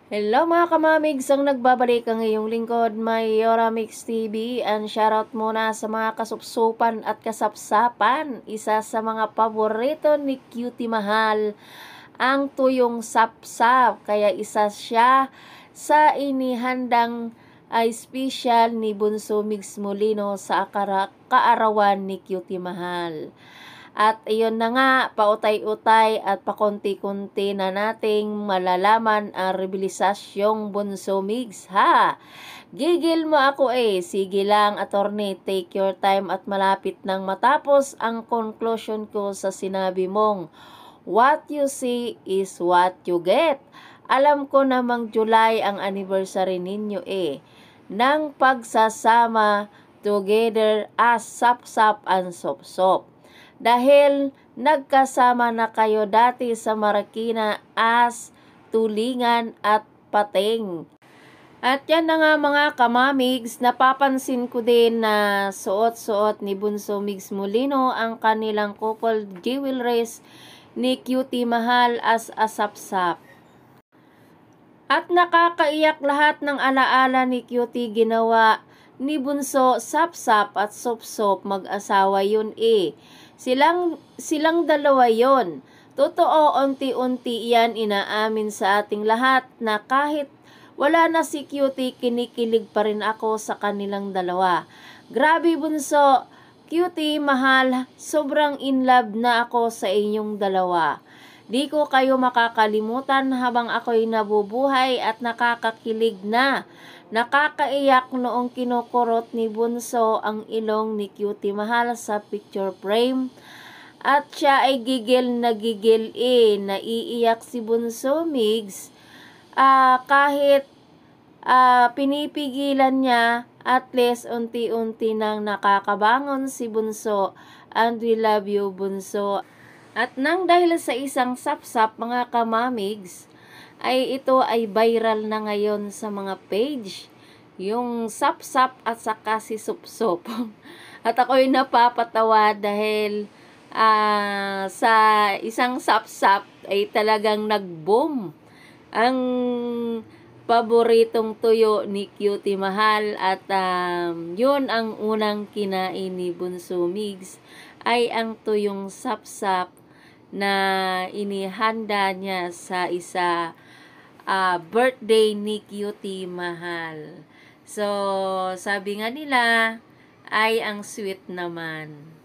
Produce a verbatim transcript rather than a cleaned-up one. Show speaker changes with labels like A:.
A: Hello mga kamamigs, ang nagbabalik ang iyong lingkod, Mayora Mix T V, and shoutout muna sa mga kasupsupan at kasapsapan. Isa sa mga paborito ni Cutie Mahal, ang tuyong sapsap, kaya isa siya sa inihandang ay special ni Bunso Mix Molino sa akara, kaarawan ni Cutie Mahal. At iyon na nga, pautay-utay at pakonti-kunti na nating malalaman ang rebilisasyong Bunso Migs, ha? Gigil mo ako eh. Sige lang, attorney, take your time at malapit nang matapos ang conclusion ko sa sinabi mong, what you see is what you get. Alam ko namang July ang anniversary ninyo eh, ng pagsasama together as Sap-Sap and Sop-Sop. Dahil nagkasama na kayo dati sa Marikina as Tulingan at Pating. At yan na nga mga kamamigs, napapansin ko din na suot-suot ni Bunso Migs Molino ang kanilang couple jewelries ni Cutie Mahal as asapsap. At nakakaiyak lahat ng alaala ni Cutie ginawa ni Bunso Sapsap at Sopsop, mag-asawa yun eh. Silang, silang dalawa yon. Totoo, unti-unti yan inaamin sa ating lahat na kahit wala na si Cutie, kinikilig pa rin ako sa kanilang dalawa. Grabe Bunso, Cutie Mahal, sobrang in love na ako sa inyong dalawa. Di ko kayo makakalimutan habang ako'y nabubuhay at nakakakilig na. Nakakaiyak noong kinukurot ni Bunso ang ilong ni Cutie Mahal sa picture frame. At siya ay gigil na gigil eh. Naiiyak si Bunso Migs. Uh, kahit uh, pinipigilan niya, at least unti-unti nang nakakabangon si Bunso. And we love you Bunso. At nang dahil sa isang sapsap mga kamamigs, ay ito ay viral na ngayon sa mga page, yung sapsap at saka si Supsop. At ako'y napapatawa dahil uh, sa isang sapsap ay talagang nag-boom ang paboritong tuyo ni Cutie Mahal. At um, yun ang unang kinain ni Bunso Migs, ay ang tuyong sapsap na inihanda niya sa isa Uh, birthday ni Cutie Mahal. So, sabi nga nila, ay ang sweet naman.